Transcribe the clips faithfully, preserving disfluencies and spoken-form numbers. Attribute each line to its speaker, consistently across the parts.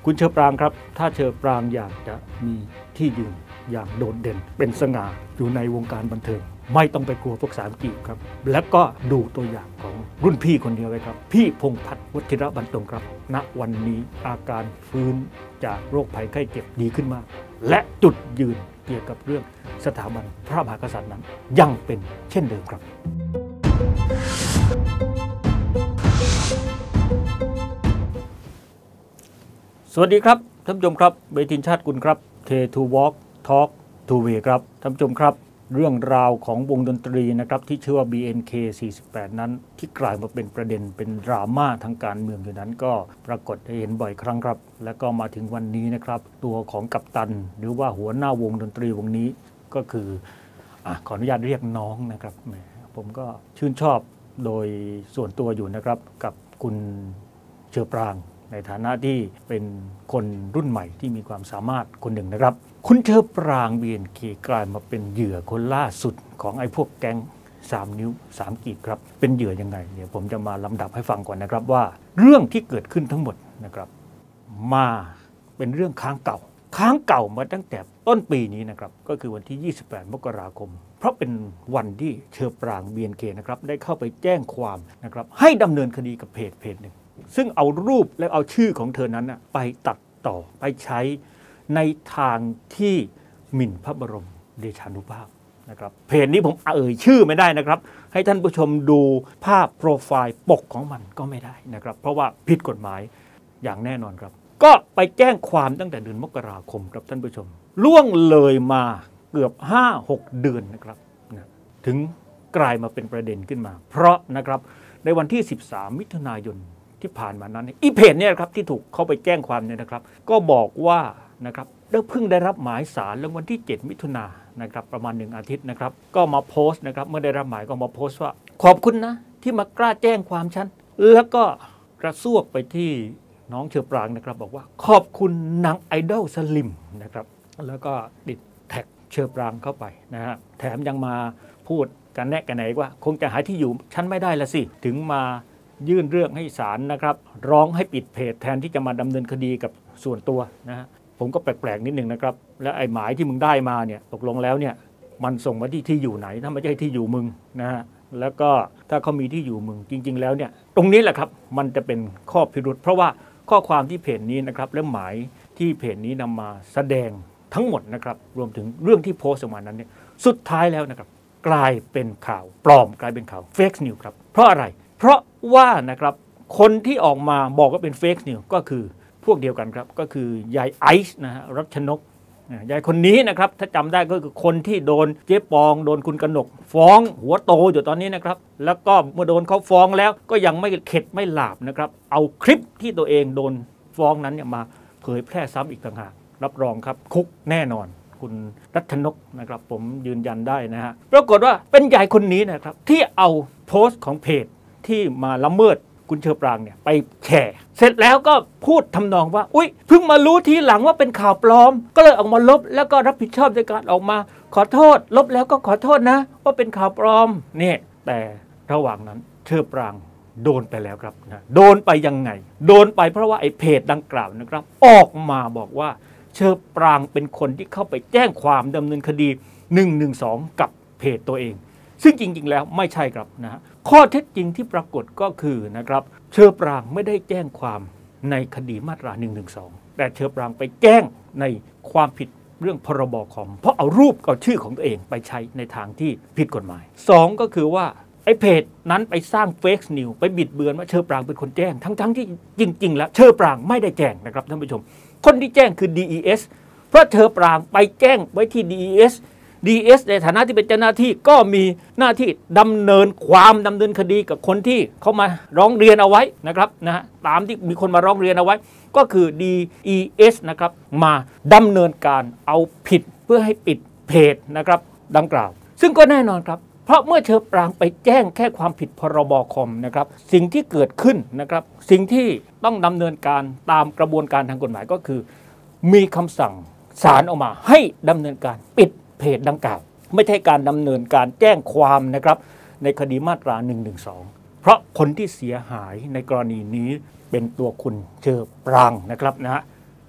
Speaker 1: คุณเชอปรางครับถ้าเชอปรางอยากจะมีที่ยืนอย่างโดดเด่นเป็นสง่าอยู่ในวงการบันเทิงไม่ต้องไปกลัวพวกสามกีบครับแล้วก็ดูตัวอย่างของรุ่นพี่คนเดียวเลยครับพี่พงษ์พัฒน์วชิระบรรจงครับณวันนี้อาการฟื้นจากโรคภัยไข้เจ็บดีขึ้นมากและจุดยืนเกี่ยวกับเรื่องสถาบันพระมหากษัตริย์นั้นยังเป็นเช่นเดิมครับสวัสดีครับท่านผู้ชมครับเวทีชาติกุลครับ K ทู Walk Talk to Way ครับท่านผู้ชมครับเรื่องราวของวงดนตรีนะครับที่ชื่อว่า บี เอ็น เค สี่สิบแปด นั้นที่กลายมาเป็นประเด็นเป็นดราม่าทางการเมืองอยู่นั้นก็ปรากฏให้เห็นบ่อยครั้งครับและก็มาถึงวันนี้นะครับตัวของกัปตันหรือว่าหัวหน้าวงดนตรีวงนี้ก็คืออ่ะขออนุญาตเรียกน้องนะครับแหมผมก็ชื่นชอบโดยส่วนตัวอยู่นะครับกับคุณเชอปรางในฐานะที่เป็นคนรุ่นใหม่ที่มีความสามารถคนหนึ่งนะครับคุณเชอปราง บี เอ็น เค กลายมาเป็นเหยื่อคนล่าสุดของไอ้พวกแก๊งสามนิ้วสามกีบครับเป็นเหยื่อยังไงเดี๋ยวผมจะมาลำดับให้ฟังก่อนนะครับว่าเรื่องที่เกิดขึ้นทั้งหมดนะครับมาเป็นเรื่องค้างเก่าค้างเก่ามาตั้งแต่ต้นปีนี้นะครับก็คือวันที่ยี่สิบแปดมกราคมเพราะเป็นวันที่เชอปราง บี เอ็น เค นะครับได้เข้าไปแจ้งความนะครับให้ดำเนินคดีกับเพจเพจหนึ่งซึ่งเอารูปและเอาชื่อของเธอนั้นไปตัดต่อไปใช้ในทางที่หมิ่นพระบรมเดชานุภาพนะครับเพจนี้ผมเอ่ยชื่อไม่ได้นะครับให้ท่านผู้ชมดูภาพโปรไฟล์ปกของมันก็ไม่ได้นะครับเพราะว่าผิดกฎหมายอย่างแน่นอนครับก็ไปแจ้งความตั้งแต่เดือนมกราคมครับท่านผู้ชมล่วงเลยมาเกือบ ห้าหก เดือนนะครับถึงกลายมาเป็นประเด็นขึ้นมาเพราะนะครับในวันที่สิบสามมิถุนายนที่ผ่านมานั้นอีเพจเนี่ยครับที่ถูกเข้าไปแจ้งความเนี่ยนะครับก็บอกว่านะครับได้เพิ่งได้รับหมายศาลแล้ววันที่เจ็ดมิถุนายนนะครับประมาณหนึ่งอาทิตย์นะครับก็มาโพสต์นะครับเมื่อได้รับหมายก็มาโพสต์ว่าขอบคุณนะที่มากล้าแจ้งความฉันแล้วก็กระซวกไปที่น้องเชอปรางนะครับบอกว่าขอบคุณนางไอดอลสลิมนะครับแล้วก็ติดแท็กเชอปรางเข้าไปนะฮะแถมยังมาพูดกันแนะกันไหนว่าคงจะหาที่อยู่ฉันไม่ได้ละสิถึงมายื่นเรื่องให้ศาลนะครับร้องให้ปิดเพจแทนที่จะมาดำเนินคดีกับส่วนตัวนะฮะผมก็แปลกๆนิดนึงนะครับและไอ้หมายที่มึงได้มาเนี่ยตกลงแล้วเนี่ยมันส่งมาที่ที่อยู่ไหนถ้าไม่ใช่ที่อยู่มึงนะฮะแล้วก็ถ้าเขามีที่อยู่มึงจริงๆแล้วเนี่ยตรงนี้แหละครับมันจะเป็นข้อพิรุธเพราะว่าข้อความที่เพจนี้นะครับและหมายที่เพจนี้นำมาแสดงทั้งหมดนะครับรวมถึงเรื่องที่โพสต์ออกมานั้นเนี่ยสุดท้ายแล้วนะครับกลายเป็นข่าวปลอมกลายเป็นข่าวเฟกนิวส์ครับเพราะอะไรเพราะว่านะครับคนที่ออกมาบอกว่าเป็นเฟกนิวส์ก็คือพวกเดียวกันครับก็คือยายไอซ์นะฮะรัชนกยายคนนี้นะครับถ้าจำได้ก็คือคนที่โดนเจ๊ปองโดนคุณกนกฟ้องหัวโตอยู่ตอนนี้นะครับแล้วก็เมื่อโดนเขาฟ้องแล้วก็ยังไม่เข็ดไม่หลาบนะครับเอาคลิปที่ตัวเองโดนฟ้องนั้นเนี่ยมาเผยแพร่ซ้ำอีกต่างหากรับรองครับคุกแน่นอนคุณรัชนกนะครับผมยืนยันได้นะฮะปรากฏว่าเป็นยายคนนี้นะครับที่เอาโพสต์ของเพจที่มาละเมิดคุณเชอปรางเนี่ยไปแชร์เสร็จแล้วก็พูดทำนองว่าอุ๊ยเพิ่งมารู้ทีหลังว่าเป็นข่าวปลอมก็เลยออกมาลบแล้วก็รับผิดชอบในการออกมาขอโทษลบแล้วก็ขอโทษนะว่าเป็นข่าวปลอมเนี่ยแต่ระหว่างนั้นเชอปรางโดนไปแล้วครับนะโดนไปยังไงโดนไปเพราะว่าไอ้เพจดังกล่าวนะครับออกมาบอกว่าเชอปรางเป็นคนที่เข้าไปแจ้งความดำเนินคดีหนึ่งหนึ่งสองกับเพจตัวเองซึ่งจริงๆแล้วไม่ใช่ครับนะฮะข้อเท็จจริงที่ปรากฏก็คือนะครับเชอปรางไม่ได้แจ้งความในคดีมาตราหนึ่งหนึ่งสองแต่เชอปรางไปแจ้งในความผิดเรื่องพรบคอมเพราะเอารูปเอาชื่อของตัวเองไปใช้ในทางที่ผิดกฎหมายสองก็คือว่าไอ้เพจนั้นไปสร้างเฟกนิวส์ไปบิดเบือนว่าเชอปรางเป็นคนแจ้งทั้งๆที่จริงๆแล้วเชอปรางไม่ได้แจ้งนะครับท่านผู้ชมคนที่แจ้งคือ ดี อี เอส เพราะเชอปรางไปแจ้งไว้ที่ ดี อี เอส ดี อี เอส ในฐานะที่เป็นเจ้าหน้าที่ก็มีหน้าที่ดำเนินความดำเนินคดีกับคนที่เขามาร้องเรียนเอาไว้นะครับนะฮะตามที่มีคนมาร้องเรียนเอาไว้ก็คือ ดี อี เอส นะครับมาดำเนินการเอาผิดเพื่อให้ปิดเพจนะครับดังกล่าวซึ่งก็แน่นอนครับเพราะเมื่อเชอปรางไปแจ้งแค่ความผิดพรบคอมนะครับสิ่งที่เกิดขึ้นนะครับสิ่งที่ต้องดำเนินการตามกระบวนการทางกฎหมายก็คือมีคำสั่งศาลออกมาให้ดำเนินการปิดเพจดังกล่าวไม่ใช่การดำเนินการแจ้งความนะครับในคดีมาตราหนึ่งหนึ่งสองเพราะคนที่เสียหายในกรณีนี้เป็นตัวคุณเชอปรางนะครับนะฮะ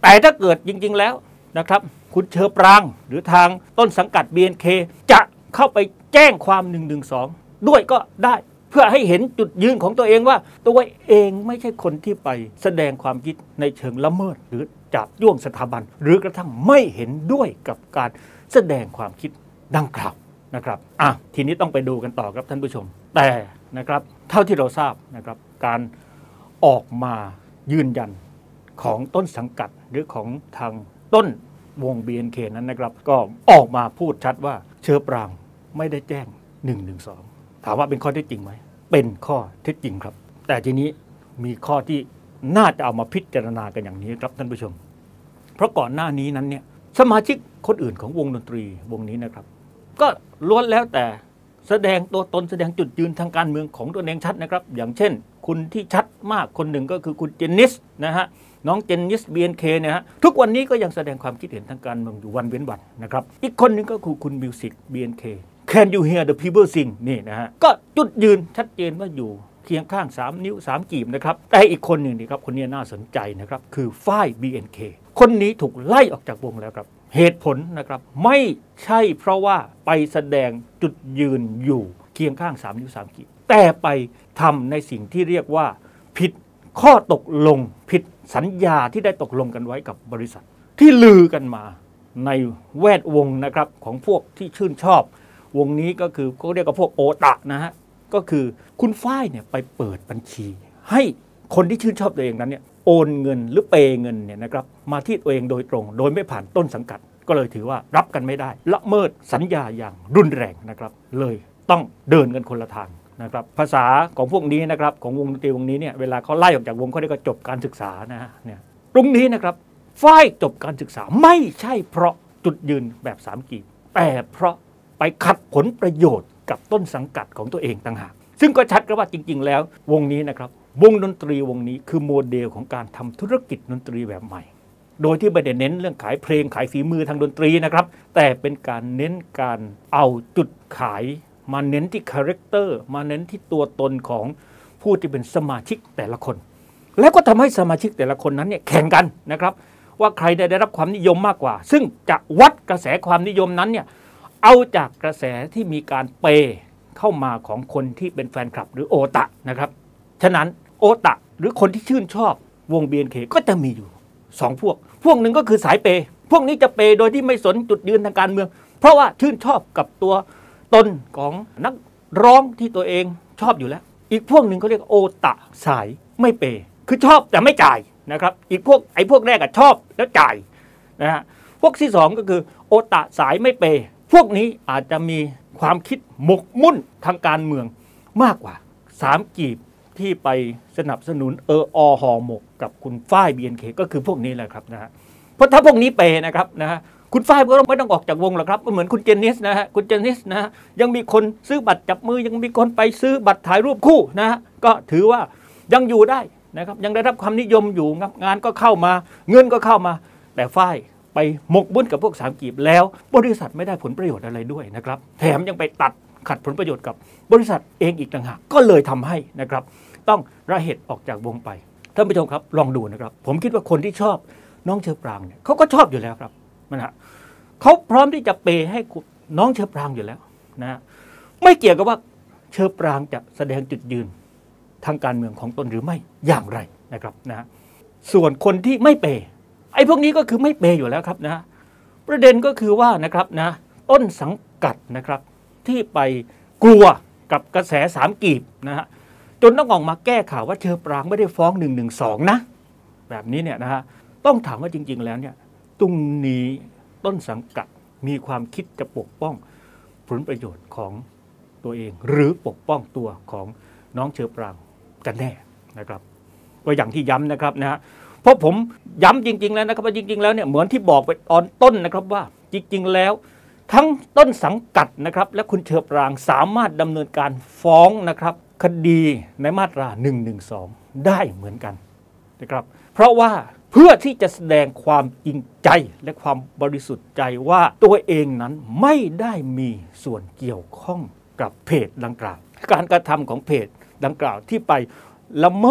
Speaker 1: แต่ถ้าเกิดจริงๆแล้วนะครับคุณเชอปรางหรือทางต้นสังกัด บี เอ็น เค จะเข้าไปแจ้งความหนึ่งหนึ่งสองด้วยก็ได้เพื่อให้เห็นจุดยืนของตัวเองว่าตัวเองไม่ใช่คนที่ไปแสดงความคิดในเชิงละเมิดหรือจับย่วงสถาบันหรือกระทั่งไม่เห็นด้วยกับการแสดงความคิดดังกล่าวนะครับอ่ะทีนี้ต้องไปดูกันต่อครับท่านผู้ชมแต่นะครับเท่าที่เราทราบนะครับการออกมายืนยันของต้นสังกัดหรือของทางต้นวง บี เอ็น เค นั้นนะครับก็ออกมาพูดชัดว่าเชอปรางไม่ได้แจ้งหนึ่งหนึ่งสองถามว่าเป็นข้อเท็จจริงไหมเป็นข้อเท็จจริงครับแต่ทีนี้มีข้อที่น่าจะเอามาพิจารณากันอย่างนี้ครับท่านผู้ชมเพราะก่อนหน้านี้นั้นเนี่ยสมาชิกคนอื่นของวงดนตรีวงนี้นะครับก็ล้วนแล้วแต่แสดงตัวตนแสดงจุดยืนทางการเมืองของตัวเองชัดนะครับอย่างเช่นคุณที่ชัดมากคนหนึ่งก็คือคุณเจนนิสนะฮะน้องเจนนิส บี เอ็น เค เนี่ยฮะทุกวันนี้ก็ยังแสดงความคิดเห็นทางการเมืองอยู่วันเว้นวันนะครับอีกคนหนึ่งก็คือคุณมิวสิก บี เอ็น เค Can you hear the people sing นี่นะฮะก็จุดยืนชัดเจนว่าอยู่เคียงข้างสามนิ้วสามกีบนะครับแต่อีกคนหนึ่งนี่ครับคนนี้น่าสนใจนะครับคือฝ้าย บี เอ็น เค คนนี้ถูกไล่ออกจากวงแล้วครับเหตุผลนะครับไม่ใช่เพราะว่าไปแสดงจุดยืนอยู่เคียงข้างสามนิ้วสามกีบแต่ไปทำในสิ่งที่เรียกว่าผิดข้อตกลงผิดสัญญาที่ได้ตกลงกันไว้กับบริษัทที่ลือกันมาในแวดวงนะครับของพวกที่ชื่นชอบวงนี้ก็คือเขาเรียกว่าพวกโอตะนะฮะก็คือคุณฝ้ายเนี่ยไปเปิดบัญชีให้คนที่ชื่นชอบตัวเองนั้นเนี่ยโอนเงินหรือเปย์เงินเนี่ยนะครับมาที่ตัวเองโดยตรงโดยไม่ผ่านต้นสังกัดก็เลยถือว่ารับกันไม่ได้ละเมิดสัญญาอย่างรุนแรงนะครับเลยต้องเดินกันคนละทางนะครับภาษาของพวกนี้นะครับของวงดนตรีวงนี้เนี่ยเวลาเขาไล่ออกจากวงเขาเรียกว่าจบการศึกษานะฮะเนี่ยตรงนี้นะครับฝ้ายจบการศึกษาไม่ใช่เพราะจุดยืนแบบสามกีบแต่เพราะไปขัดผลประโยชน์กับต้นสังกัดของตัวเองต่างหากซึ่งก็ชัดกันว่าจริงๆแล้ววงนี้นะครับวงดนตรีวงนี้คือโมเดลของการทำธุรกิจดนตรีแบบใหม่โดยที่ไม่ได้เน้นเรื่องขายเพลงขายฝีมือทางดนตรีนะครับแต่เป็นการเน้นการเอาจุดขายมาเน้นที่คาแรคเตอร์มาเน้นที่ตัวตนของผู้ที่เป็นสมาชิกแต่ละคนแล้วก็ทำให้สมาชิกแต่ละคนนั้นเนี่ยแข่งกันนะครับว่าใครได้รับความนิยมมากกว่าซึ่งจะวัดกระแสความนิยมนั้นเนี่ยเอาจากกระแสที่มีการเปย์เข้ามาของคนที่เป็นแฟนคลับหรือโอตะนะครับฉะนั้นโอตะหรือคนที่ชื่นชอบวง บี เอ็น เค ก็จะมีอยู่สองพวกพวกหนึ่งก็คือสายเปย์พวกนี้จะเปย์โดยที่ไม่สนจุดยืนทางการเมืองเพราะว่าชื่นชอบกับตัวตนของนักร้องที่ตัวเองชอบอยู่แล้วอีกพวกหนึ่งเขาเรียกโอตะสายไม่เปย์คือชอบแต่ไม่จ่ายนะครับอีกพวกไอ้พวกแรกอะชอบแล้วจ่ายนะฮะพวกที่สองก็คือโอตะสายไม่เปย์พวกนี้อาจจะมีความคิดหมกมุ่นทางการเมืองมากกว่าสามกีบที่ไปสนับสนุนเอออหอหมกกับคุณฝ้าย บี เอ็น เค ก็คือพวกนี้แหละครับนะฮะเพราะถ้าพวกนี้เปย์นะครับนะฮะคุณฝ้ายก็ไม่ต้องออกจากวงหรอกครับเหมือนคุณเจนนิสนะฮะคุณเจนนิสนะฮะยังมีคนซื้อบัตรจับมือยังมีคนไปซื้อบัตรถ่ายรูปคู่นะฮะก็ถือว่ายังอยู่ได้นะครับยังได้รับความนิยมอยู่งานก็เข้ามาเงินก็เข้ามาแต่ฝ้ายไปหมกบุญกับพวกสามกีบแล้วบริษัทไม่ได้ผลประโยชน์อะไรด้วยนะครับแถมยังไปตัดขัดผลประโยชน์กับบริษัทเองอีกต่างหากก็เลยทำให้นะครับต้องระเหตุออกจากวงไปท่านผู้ชมครับลองดูนะครับผมคิดว่าคนที่ชอบน้องเชอปรางเนี่ยเขาก็ชอบอยู่แล้วครับนะฮะเขาพร้อมที่จะเปย์ให้น้องเชอปรางอยู่แล้วนะไม่เกี่ยวกับว่าเชอปรางจะแสดงจุดยืนทางการเมืองของตนหรือไม่อย่างไรนะครับนะส่วนคนที่ไม่เปย์ไอ้พวกนี้ก็คือไม่เปย์อยู่แล้วครับนะประเด็นก็คือว่านะครับนะต้นสังกัดนะครับที่ไปกลัวกับกระแสสามกีบนะฮะจนต้องออกมาแก้ข่าวว่าเชอปรางไม่ได้ฟ้องหนึ่งหนึ่งสองนะแบบนี้เนี่ยนะฮะต้องถามว่าจริงๆแล้วเนี่ยตรงนี้ต้นสังกัดมีความคิดจะปกป้องผลประโยชน์ของตัวเองหรือปกป้องตัวของน้องเชอปรางกันแน่นะครับก็อย่างที่ย้ำนะครับนะฮะเพราะผมย้ำจริงๆแล้วนะครับว่าจริงๆแล้วเนี่ยเหมือนที่บอกไปตอนต้นนะครับว่าจริงๆแล้วทั้งต้นสังกัดนะครับและคุณเชอปรางสามารถดำเนินการฟ้องนะครับคดีในมาตราหนึ่งหนึ่งสองได้เหมือนกันนะครับเพราะว่าเพื่อที่จะแสดงความจริงใจและความบริสุทธิ์ใจว่าตัวเองนั้นไม่ได้มีส่วนเกี่ยวข้องกับเพจดังกล่าวการกระทำของเพจดังกล่าวที่ไปละเมิด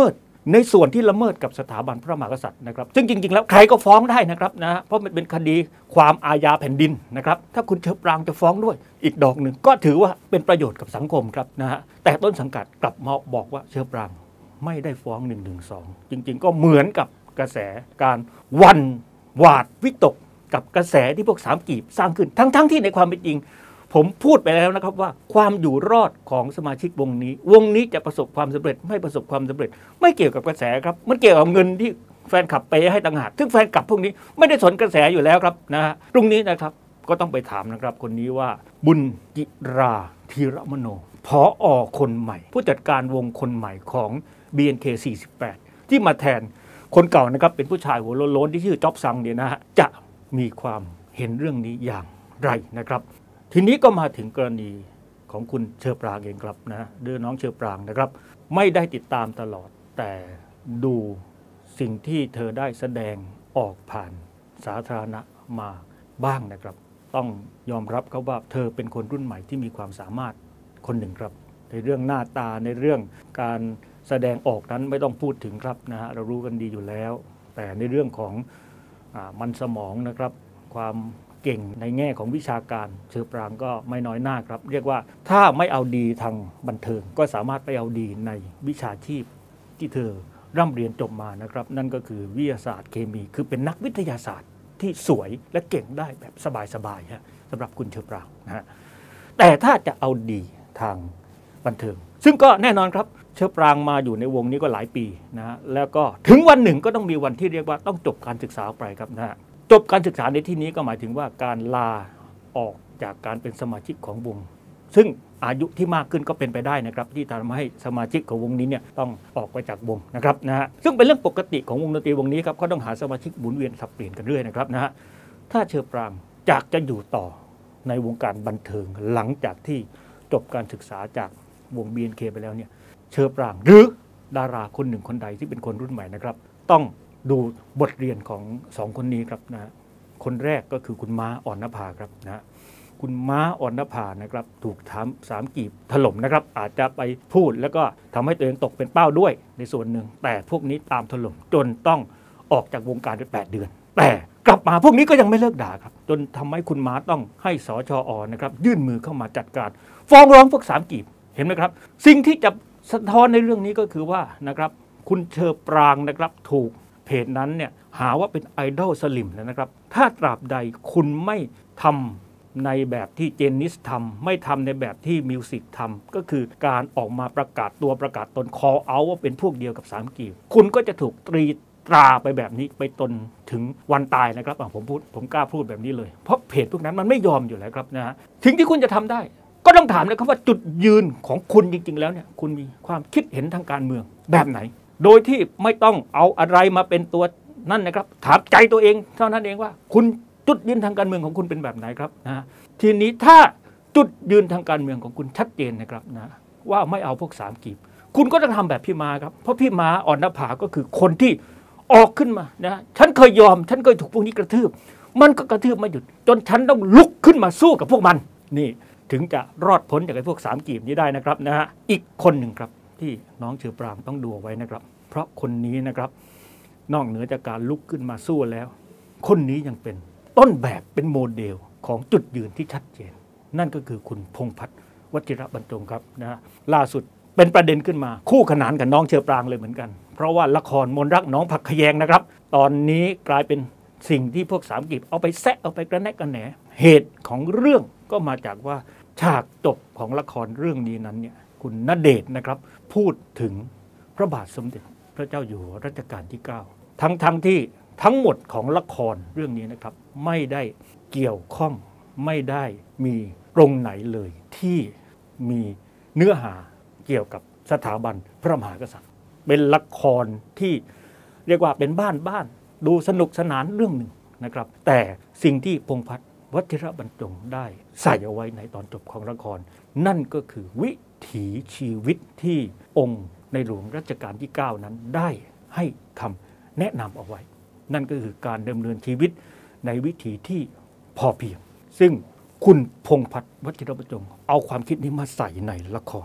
Speaker 1: ในส่วนที่ละเมิดกับสถาบันพระมหากษัตริย์นะครับซึ่งจริงๆแล้วใครก็ฟ้องได้นะครับนะเพราะมันเป็นคดีความอาญาแผ่นดินนะครับถ้าคุณเชอปรางจะฟ้องด้วยอีกดอกหนึ่งก็ถือว่าเป็นประโยชน์กับสังคมครับนะฮะแต่ต้นสังกัดกลับมาบอกว่าเชอปรางไม่ได้ฟ้องหนึ่งหนึ่งสองจริงๆก็เหมือนกับกระแสการวันหวาดวิตกกับกระแสที่พวกสามกีบสร้างขึ้นทั้งๆที่ในความเป็นจริงผมพูดไปแล้วนะครับว่าความอยู่รอดของสมาชิกวงนี้วงนี้จะประสบความสำเร็จไม่ประสบความสำเร็จไม่เกี่ยวกับกระแสครับมันเกี่ยวกับเงินที่แฟนคลับเปย์ให้ต่างหากซึ่งแฟนคลับพวกนี้ไม่ได้สนกระแสอยู่แล้วครับนะฮะตรงนี้นะครับก็ต้องไปถามนะครับคนนี้ว่าบุญจิราธีรมโนผอ.คนใหม่ผู้จัดการวงคนใหม่ของ บี เอ็น เค สี่สิบแปดที่มาแทนคนเก่านะครับเป็นผู้ชายหัวโล้นๆที่ชื่อจ๊อบซังเนี่ยนะฮะจะมีความเห็นเรื่องนี้อย่างไรนะครับทีนี้ก็มาถึงกรณีของคุณเชอปรางเองครับนะเดือน้องเชอปรางนะครับไม่ได้ติดตามตลอดแต่ดูสิ่งที่เธอได้แสดงออกผ่านสาธารณะมาบ้างนะครับต้องยอมรับครับว่าเธอเป็นคนรุ่นใหม่ที่มีความสามารถคนหนึ่งครับในเรื่องหน้าตาในเรื่องการแสดงออกนั้นไม่ต้องพูดถึงครับนะฮะเรารู้กันดีอยู่แล้วแต่ในเรื่องของอ่ามันสมองนะครับความเก่งในแง่ของวิชาการเชอปรางก็ไม่น้อยหน้าครับเรียกว่าถ้าไม่เอาดีทางบันเทิงก็สามารถไปเอาดีในวิชาชีพที่เธอร่ำเรียนจบมานะครับนั่นก็คือวิทยาศาสตร์เคมีคือเป็นนักวิทยาศาสตร์ที่สวยและเก่งได้แบบสบายๆฮะสำหรับคุณเชอปรางนะฮะแต่ถ้าจะเอาดีทางบันเทิงซึ่งก็แน่นอนครับเชอปรางมาอยู่ในวงนี้ก็หลายปีนะฮะแล้วก็ถึงวันหนึ่งก็ต้องมีวันที่เรียกว่าต้องจบการศึกษาไปครับนะฮะจบการศึกษาในที่นี้ก็หมายถึงว่าการลาออกจากการเป็นสมาชิกของวงซึ่งอายุที่มากขึ้นก็เป็นไปได้นะครับที่ทำให้สมาชิกของวงนี้เนี่ยต้องออกไปจากวงนะครับนะฮะซึ่งเป็นเรื่องปกติของวงดนตรีวงนี้ครับเขาต้องหาสมาชิกหมุนเวียนสับเปลี่ยนกันเรื่อยนะครับนะฮะถ้าเชอปรางอยากจะอยู่ต่อในวงการบันเทิงหลังจากที่จบการศึกษาจากวง บี เอ็น เค ไปแล้วเนี่ยเชอปรางหรือดาราคนหนึ่งคนใดที่เป็นคนรุ่นใหม่นะครับต้องดูบทเรียนของสองคนนี้ครับนะคนแรกก็คือคุณม้าอ่อนนภาครับนะคุณม้าอ่อนนภานะครับถูกถามสามกีบถล่มนะครับอาจจะไปพูดแล้วก็ทำให้ตัวเองตกเป็นเป้าด้วยในส่วนหนึ่งแต่พวกนี้ตามถล่มจนต้องออกจากวงการไปแปดเดือนแต่กลับมาพวกนี้ก็ยังไม่เลิกด่าครับจนทำให้คุณม้าต้องให้สชอ.นะครับยื่นมือเข้ามาจัดการฟ้องร้องพวกสามกีบเห็นไหมครับสิ่งที่จะสะท้อนในเรื่องนี้ก็คือว่านะครับคุณเชอปรางนะครับถูกเพจนั้นเนี่ยหาว่าเป็นไอดอลสลิมนะครับถ้าตราบใดคุณไม่ทำในแบบที่เจนนิสทำไม่ทำในแบบที่มิวสิกทำก็คือการออกมาประกาศตัวประกาศตน call out ว่าเป็นพวกเดียวกับสามกีบคุณก็จะถูกตรีตราไปแบบนี้ไปจนถึงวันตายนะครับผมพูดผมกล้าพูดแบบนี้เลยเพราะเพจพวกนั้นมันไม่ยอมอยู่แล้วครับนะฮะถึงที่คุณจะทำได้ก็ต้องถามนะครับว่าจุดยืนของคุณจริงๆแล้วเนี่ยคุณมีความคิดเห็นทางการเมืองแบบไหนโดยที่ไม่ต้องเอาอะไรมาเป็นตัวนั่นนะครับถามใจตัวเองเท่านั้นเองว่าคุณจุดยืนทางการเมืองของคุณเป็นแบบไหนครับนะทีนี้ถ้าจุดยืนทางการเมืองของคุณชัดเจนนะครับนะว่าไม่เอาพวกสามกีบคุณก็ต้องทำแบบพี่ม้าครับเพราะพี่ม้าอ่อนนภาก็คือคนที่ออกขึ้นมานะฉันเคยยอมฉันเคยถูกพวกนี้กระทืบมันก็กระทืบไม่หยุดจนฉันต้องลุกขึ้นมาสู้กับพวกมันนี่ถึงจะรอดพ้นจากไอ้พวกสามกีบนี้ได้นะครับนะฮะอีกคนหนึ่งครับที่น้องเชอปรางต้องดูไว้นะครับเพราะคนนี้นะครับนอกเหนือจากการลุกขึ้นมาสู้แล้วคนนี้ยังเป็นต้นแบบเป็นโมเดลของจุดยืนที่ชัดเจนนั่นก็คือคุณพงษ์พัฒน์วชิระบรรจงครับนะฮะล่าสุดเป็นประเด็นขึ้นมาคู่ขนานกับน้องเชอปรางเลยเหมือนกันเพราะว่าละครมนรักน้องผักขยงนะครับตอนนี้กลายเป็นสิ่งที่พวกสามกีบเอาไปแซะเอาไปกระแนะกระแหนเหตุของเรื่องก็มาจากว่าฉากจบของละครเรื่องนี้นั้นเนี่ยคุณณเดชน์นะครับพูดถึงพระบาทสมเด็จพระเจ้าอยู่หัวรัชกาลที่เก้าทั้งทั้งที่ทั้งหมดของละครเรื่องนี้นะครับไม่ได้เกี่ยวข้องไม่ได้มีตรงไหนเลยที่มีเนื้อหาเกี่ยวกับสถาบันพระมหากษัตริย์เป็นละครที่เรียกว่าเป็นบ้านบ้านดูสนุกสนานเรื่องหนึ่งนะครับแต่สิ่งที่พงษ์พัฒน์วชิระบรรจงได้ใส่เอาไว้ในตอนจบของละครนั่นก็คือวิถีชีวิตที่องค์ในหลวงรัชกาลที่เก้านั้นได้ให้คำแนะนำเอาไว้นั่นก็คือการดำเนินชีวิตในวิถีที่พอเพียงซึ่งคุณพงษ์พัฒน์วชิระบรรจงเอาความคิดนี้มาใส่ในละคร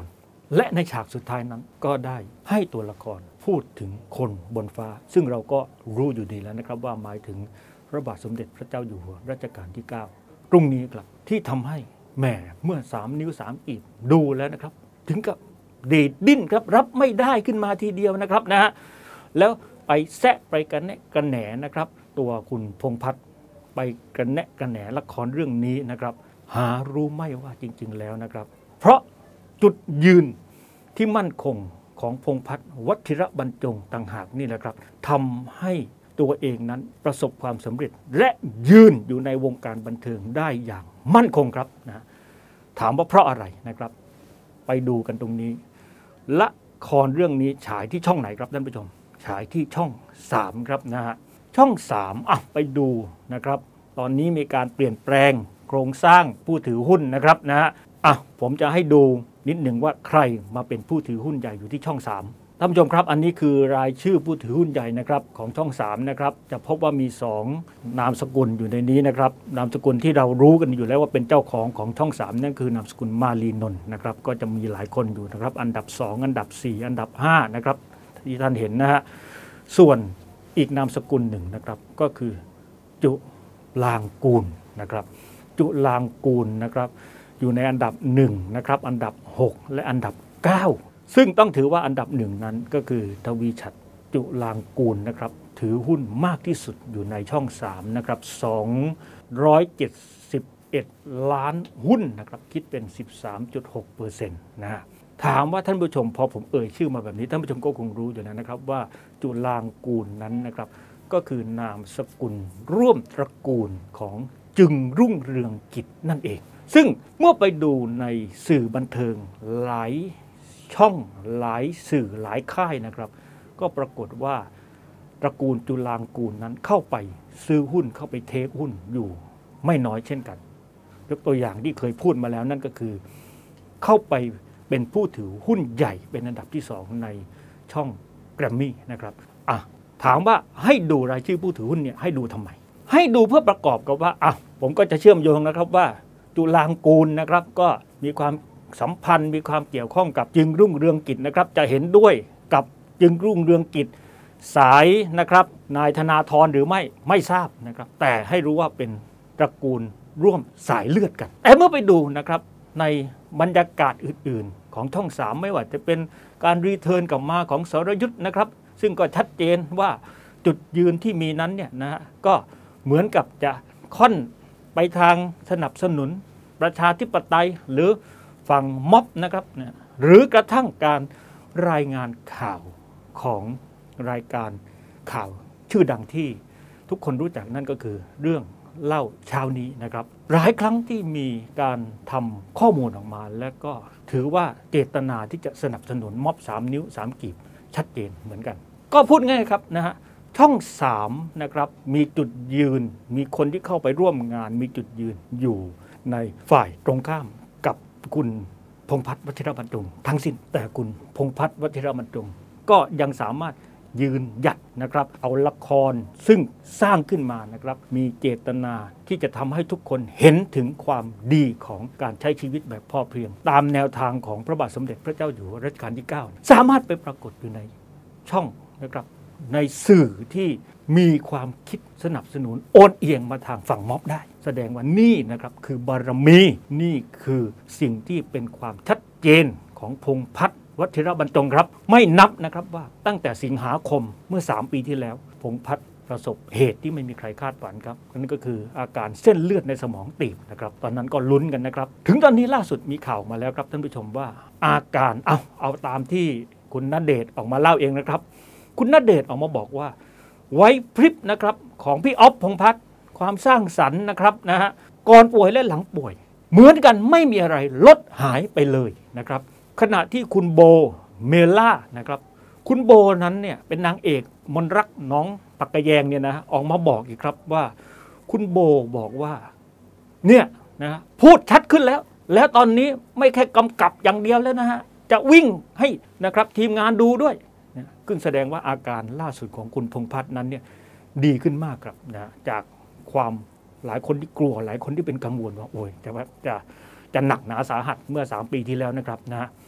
Speaker 1: และในฉากสุดท้ายนั้นก็ได้ให้ตัวละครพูดถึงคนบนฟ้าซึ่งเราก็รู้อยู่ดีแล้วนะครับว่าหมายถึงพระบาทสมเด็จพระเจ้าอยู่หัวรัชกาลที่เก้าตรงนี้ครับที่ทำให้แหมเมื่อสามนิ้วสามกีบดูแล้วนะครับถึงกับดีดดิ้นครับรับไม่ได้ขึ้นมาทีเดียวนะครับนะฮะแล้วไปแซะไปกันแนะกันแหนนะครับตัวคุณพงษ์พัฒน์ไปกันแนะกันแหนละครเรื่องนี้นะครับหารู้ไม่ว่าจริงๆแล้วนะครับเพราะจุดยืนที่มั่นคงของพงษ์พัฒน์วชิรบรรจงต่างหากนี่แหละครับทำให้ตัวเองนั้นประสบความสำเร็จและยืนอยู่ในวงการบันเทิงได้อย่างมั่นคงครับนะถามว่าเพราะอะไรนะครับไปดูกันตรงนี้ละครเรื่องนี้ฉายที่ช่องไหนครับท่านผู้ชมฉายที่ช่องสามครับนะฮะช่องสามอ่ะไปดูนะครับตอนนี้มีการเปลี่ยนแปลงโครงสร้างผู้ถือหุ้นนะครับนะฮะอ่ะผมจะให้ดูนิดหนึ่งว่าใครมาเป็นผู้ถือหุ้นใหญ่อยู่ที่ช่องสามท่านผู้ชมครับอันนี้คือรายชื่อผู้ถือหุ้นใหญ่นะครับของช่องสามนะครับจะพบว่ามีสองนามสกุลอยู่ในนี้นะครับนามสกุลที่เรารู้กันอยู่แล้วว่าเป็นเจ้าของของช่องสามนั่นคือนามสกุลมาลีนนท์นะครับก็จะมีหลายคนอยู่นะครับอันดับสองอันดับสี่อันดับห้านะครับที่ท่านเห็นนะฮะส่วนอีกนามสกุลหนึ่งนะครับก็คือจุลางกูลนะครับจุลางกูลนะครับอยู่ในอันดับหนึ่งนะครับอันดับหกและอันดับเก้าซึ่งต้องถือว่าอันดับหนึ่งนั้นก็คือทวีฉัตรจุลางกูลนะครับถือหุ้นมากที่สุดอยู่ในช่องสามนะครับสองร้อยเจ็ดสิบเอ็ดล้านหุ้นนะครับคิดเป็น สิบสามจุดหกเปอร์เซ็นต์ นะฮะถามว่าท่านผู้ชมพอผมเอ่ยชื่อมาแบบนี้ท่านผู้ชมก็คงรู้อยู่แล้วนะครับว่าจุลางกูลนั้นนะครับก็คือนามสกุลร่วมตระกูลของจึงรุ่งเรืองกิจนั่นเองซึ่งเมื่อไปดูในสื่อบันเทิงหลายช่องหลายสื่อหลายค่ายนะครับก็ปรากฏว่าตระกูลจุลางกูลนั้นเข้าไปซื้อหุ้นเข้าไปเทคหุ้นอยู่ไม่น้อยเช่นกันยกตัวอย่างที่เคยพูดมาแล้วนั่นก็คือเข้าไปเป็นผู้ถือหุ้นใหญ่เป็นอันดับที่สองในช่องแกรมมี่นะครับอ่ะถามว่าให้ดูรายชื่อผู้ถือหุ้นเนี่ยให้ดูทำไมให้ดูเพื่อประกอบกับว่าอ่ะผมก็จะเชื่อมโยงนะครับว่าจุลางกูลนะครับก็มีความสัมพันธ์มีความเกี่ยวข้องกับจึงรุ่งเรืองกิจนะครับจะเห็นด้วยกับจึงรุ่งเรืองกิจสายนะครับนายธนาธรหรือไม่ไม่ทราบนะครับแต่ให้รู้ว่าเป็นตระกูลร่วมสายเลือดกันแต่เมื่อไปดูนะครับในบรรยากาศอื่นๆของช่องสามไม่ว่าจะเป็นการรีเทิร์นกลับมาของสรยุทธ์นะครับซึ่งก็ชัดเจนว่าจุดยืนที่มีนั้นเนี่ยนะฮะก็เหมือนกับจะค่อนไปทางสนับสนุนประชาธิปไตยหรือฝั่งม็อบนะครับหรือกระทั่งการรายงานข่าวของรายการข่าวชื่อดังที่ทุกคนรู้จักนั่นก็คือเรื่องเล่าเช้านี้นะครับหลายครั้งที่มีการทำข้อมูลออกมาและก็ถือว่าเจตนาที่จะสนับสนุนม็อบสามนิ้วสามกีบชัดเจนเหมือนกันก็พูดง่ายครับนะฮะช่องสามนะครับมีจุดยืนมีคนที่เข้าไปร่วมงานมีจุดยืนอยู่ในฝ่ายตรงข้ามกับคุณพงษ์พัฒน์วชิรบรรจงทั้งสิ้นแต่คุณพงษ์พัฒน์วชิรบรรจงก็ยังสามารถยืนหยัดนะครับเอาละครซึ่งสร้างขึ้นมานะครับมีเจตนาที่จะทำให้ทุกคนเห็นถึงความดีของการใช้ชีวิตแบบพอเพียงตามแนวทางของพระบาทสมเด็จพระเจ้าอยู่หัวรัชกาลที่เก้าสามารถไปปรากฏอยู่ในช่องนะครับในสื่อที่มีความคิดสนับสนุนโอนเอียงมาทางฝั่งม็อบได้แสดงว่านี่นะครับคือบารมีนี่คือสิ่งที่เป็นความชัดเจนของพงษ์พัฒน์วชิรบรรจงครับไม่นับนะครับว่าตั้งแต่สิงหาคมเมื่อสามปีที่แล้วพงษ์พัฒน์ประสบเหตุที่ไม่มีใครคาดฝันครับนั่นก็คืออาการเส้นเลือดในสมองตีบนะครับตอนนั้นก็ลุ้นกันนะครับถึงตอนนี้ล่าสุดมีข่าวมาแล้วครับท่านผู้ชมว่าอาการเอาเอาตามที่คุณณเดชน์ออกมาเล่าเองนะครับคุณณเดชน์ออกมาบอกว่าไว้พริบนะครับของพี่อ๊อฟพงษ์พัฒน์ความสร้างสรรค์นะครับนะฮะก่อนป่วยและหลังป่วยเหมือนกันไม่มีอะไรลดหายไปเลยนะครับขณะที่คุณโบเมล่านะครับคุณโบนั้นเนี่ยเป็นนางเอกมนรักน้องปักกะแยงเนี่ยนะออกมาบอกอีกครับว่าคุณโบบอกว่าเนี่ยนะพูดชัดขึ้นแล้วแล้วตอนนี้ไม่แค่กำกับอย่างเดียวแล้วนะฮะจะวิ่งให้นะครับทีมงานดูด้วยซึ่งแสดงว่าอาการล่าสุดของคุณพงษ์พัฒน์นั้นเนี่ยดีขึ้นมากครับนะจากความหลายคนที่กลัวหลายคนที่เป็นกังวลว่าโอ้ยจะว่าจะจะหนักหนาสาหัสเมื่อสามปีที่แล้วนะครับนะ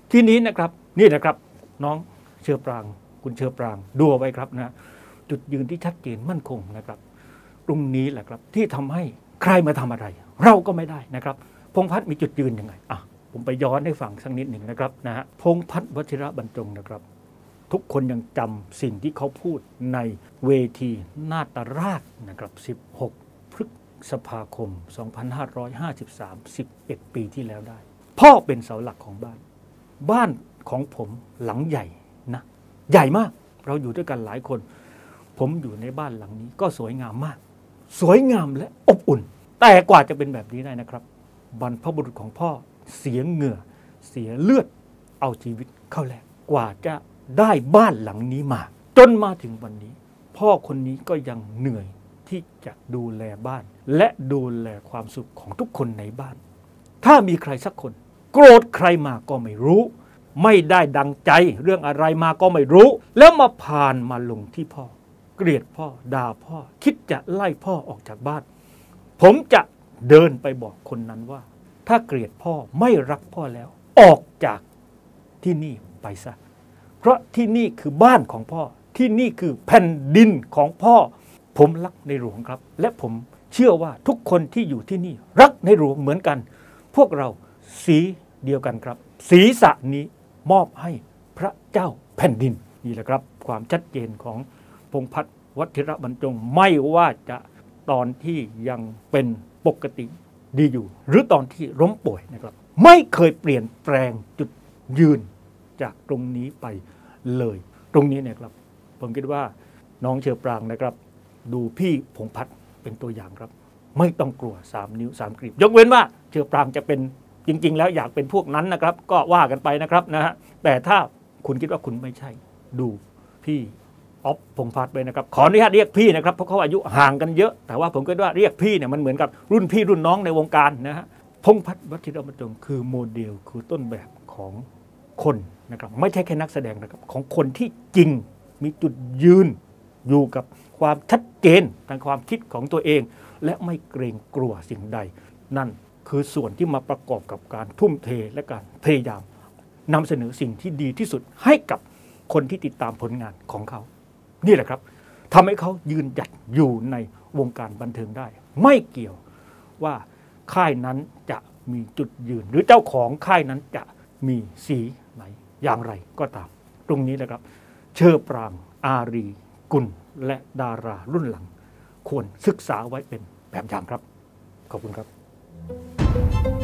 Speaker 1: ที่นี้นะครับนี่นะครับน้องเชอปรางคุณเชอปรางดูเอาไว้ครับนะจุดยืนที่ชัดเจนมั่นคงนะครับตรงนี้แหละครับที่ทำให้ใครมาทำอะไรเราก็ไม่ได้นะครับพงษ์พัฒน์มีจุดยืนยังไงอ่ะผมไปย้อนให้ฟังสักนิดหนึ่งนะครับนะฮะพงษ์พัฒน์วชิระบรรจงนะครับทุกคนยังจำสิ่งที่เขาพูดในเวทีนาฏราชนะครับสิบหกพฤษภาคมสองพันห้าร้อยห้าสิบสาม สิบเอ็ดปีที่แล้วได้พ่อเป็นเสาหลักของบ้านบ้านของผมหลังใหญ่นะใหญ่มากเราอยู่ด้วยกันหลายคนผมอยู่ในบ้านหลังนี้ก็สวยงามมากสวยงามและอบอุ่นแต่กว่าจะเป็นแบบนี้ได้นะครับบรรพบุรุษของพ่อเสียเหงื่อเสียเลือดเอาชีวิตเข้าแลกกว่าจะได้บ้านหลังนี้มาจนมาถึงวันนี้พ่อคนนี้ก็ยังเหนื่อยที่จะดูแลบ้านและดูแลความสุขของทุกคนในบ้านถ้ามีใครสักคนโกรธใครมาก็ไม่รู้ไม่ได้ดังใจเรื่องอะไรมาก็ไม่รู้แล้วมาผ่านมาลงที่พ่อเกลียดพ่อด่าพ่อคิดจะไล่พ่อออกจากบ้านผมจะเดินไปบอกคนนั้นว่าถ้าเกลียดพ่อไม่รักพ่อแล้วออกจากที่นี่ไปซะเพราะที่นี่คือบ้านของพ่อที่นี่คือแผ่นดินของพ่อผมรักในหลวงครับและผมเชื่อว่าทุกคนที่อยู่ที่นี่รักในหลวงเหมือนกันพวกเราสีเดียวกันครับศีรษะนี้มอบให้พระเจ้าแผ่นดินนี่แหละครับความชัดเจนของพงษ์พัฒน์วชิระบรรจงไม่ว่าจะตอนที่ยังเป็นปกติดีอยู่หรือตอนที่ล้มป่วยนะครับไม่เคยเปลี่ยนแปลงจุดยืนจากตรงนี้ไปเลยตรงนี้เนี่ยครับผมคิดว่าน้องเชอปรางนะครับดูพี่พงษ์พัฒน์เป็นตัวอย่างครับไม่ต้องกลัวสามนิ้วสามกลีบยกเว้นว่าเชอปรางจะเป็นจริงๆแล้วอยากเป็นพวกนั้นนะครับก็ว่ากันไปนะครับนะฮะแต่ถ้าคุณคิดว่าคุณไม่ใช่ดูพี่อ๊อฟพงษ์พัฒน์ไปนะครับขออนุญาตเรียกพี่นะครับเพราะเขาอายุห่างกันเยอะแต่ว่าผมก็ว่าเรียกพี่เนี่ยมันเหมือนกับรุ่นพี่รุ่นน้องในวงการนะฮะพงษ์พัฒน์วชิระบรรจงคือโมเดลคือต้นแบบของคนนะครับไม่ใช่แค่นักแสดงนะครับของคนที่จริงมีจุดยืนอยู่กับความชัดเจนทางความคิดของตัวเองและไม่เกรงกลัวสิ่งใดนั่นคือส่วนที่มาประกอบกับการทุ่มเทและการพยายามนำเสนอสิ่งที่ดีที่สุดให้กับคนที่ติดตามผลงานของเขานี่แหละครับทำให้เขายืนหยัดอยู่ในวงการบันเทิงได้ไม่เกี่ยวว่าค่ายนั้นจะมีจุดยืนหรือเจ้าของค่ายนั้นจะมีสีไหนอย่างไรก็ตามตรงนี้แหละครับเชอปรางอารีกุลและดารารุ่นหลังควรศึกษาไว้เป็นแบบอย่างครับขอบคุณครับ